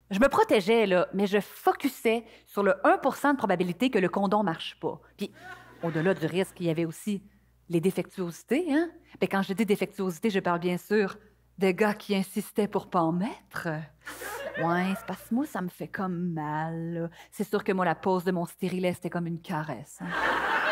Je me protégeais, là, mais je focusais sur le 1 de probabilité que le condom marche pas. Puis, au-delà du risque, il y avait aussi les défectuosités, hein? Ben, quand je dis défectuosité, je parle bien sûr de gars qui insistaient pour pas en mettre. Ouais, c'est parce que moi, ça me fait comme mal, là. C'est sûr que moi, la pose de mon stérilet, c'était comme une caresse, hein.